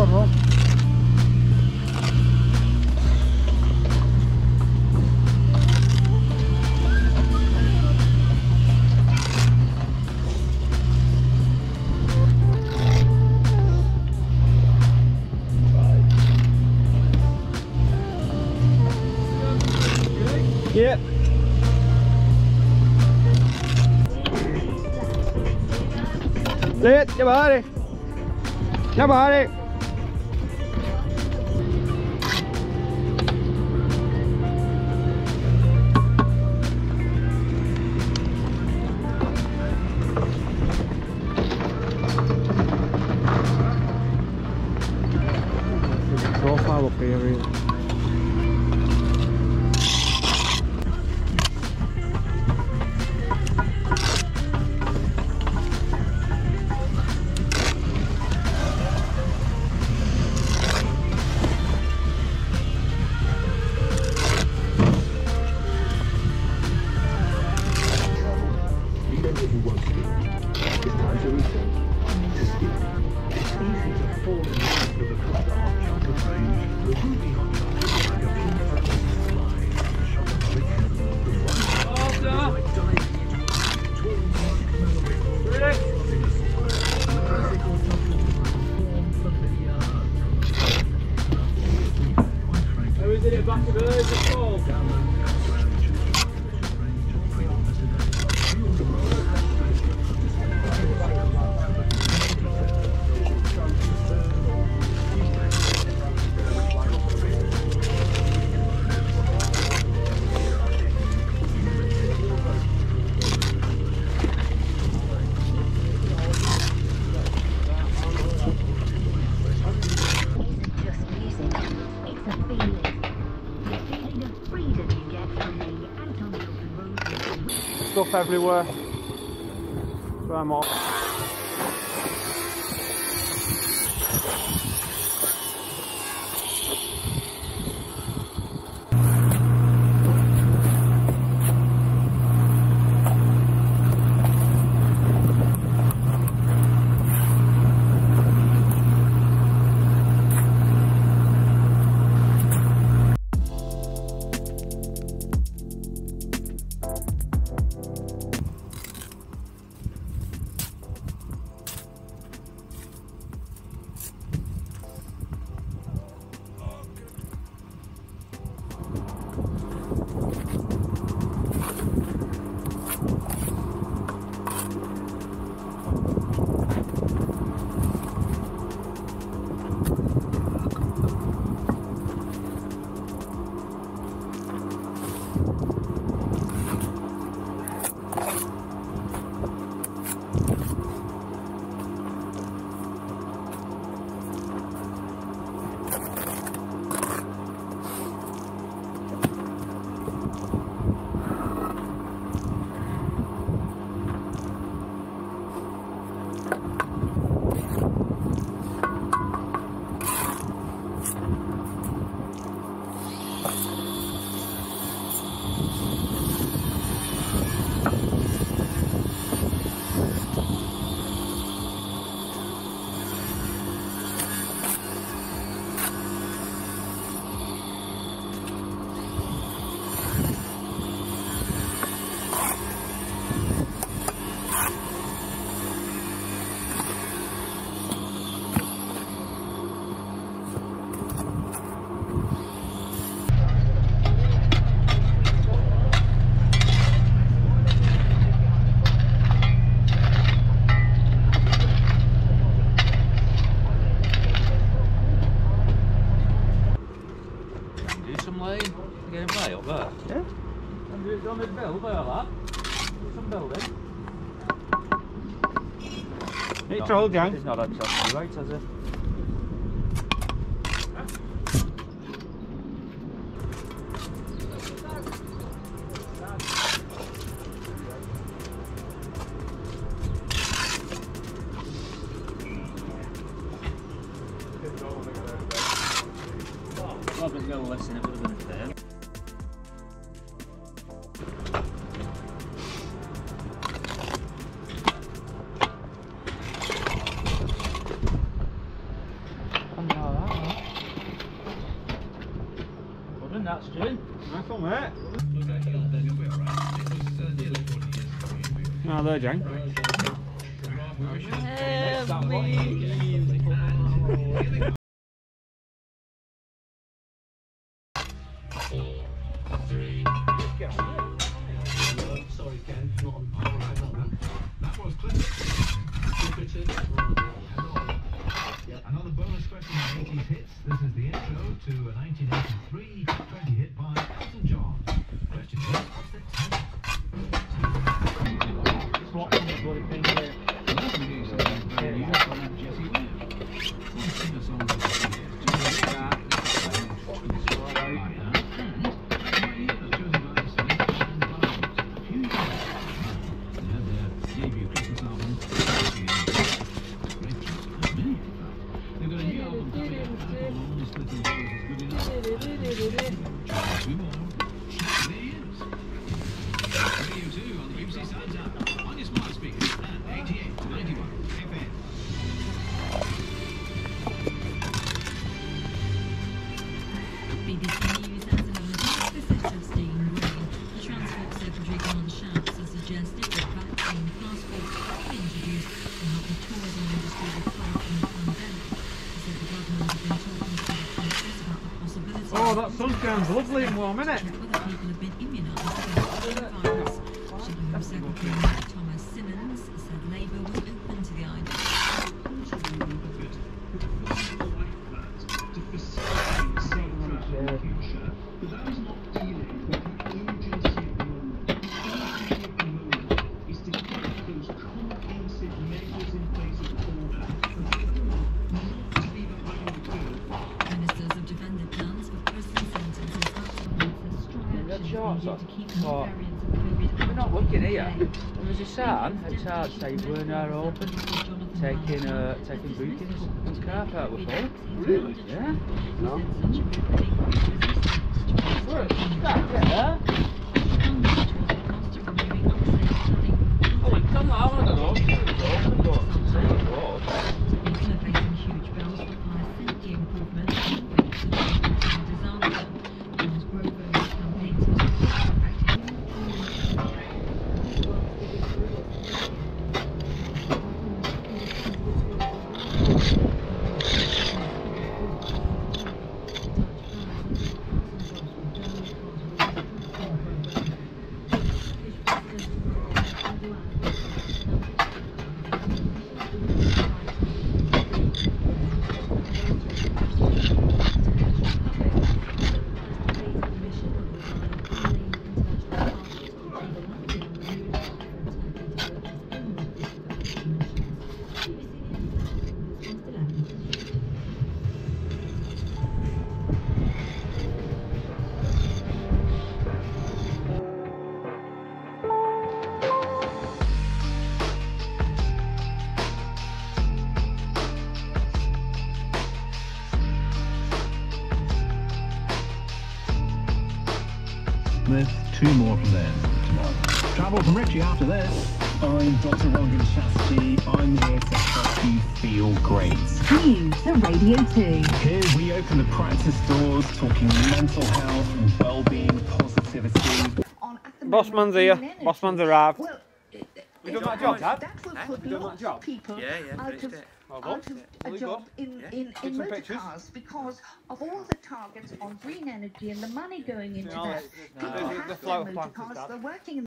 wrong. Yep. Lên, cho bờ đi. Cho bờ đi. Profile up here really. Stuff everywhere. So I'm off. On the bill there, lad. Do some building. It's all down. It's not actually right, has it? Well, I've been going less than it would have been a fair. question. Nice one, mate. Oh, there, Jane. Sorry, Ken, not on. That was Clifford. Another bonus question on 80s hits. This is the intro to a 1983 top 20 hit by Elton John. Question is, what's the title? Swap on the bloody thing here. Oh, that sunshine's lovely and warm, isn't it? What? We're not looking here. There was a sign outside saying we're now open, taking bookings on car park with all. Really? Yeah. No. Where? Yeah. Oh, it's done that. I don't know. It's open, but it's With 2 more from there tomorrow. Travel from Richie after this. I'm Dr. Rogan Shasti. I'm here to help you feel great. New to Radio 2. Here we open the practice doors, talking mental health, well-being, positivity. Bossman's here. Bossman's arrived. Well, You done that job, Dad? that will You put done that lots job? of people Yeah, out finished of, it. Well out done. of Well a done. job in some motor pictures. cars because of all the targets on green energy and the money going into You know, that. the People float have of their plants motor and cars, stuff. they're working in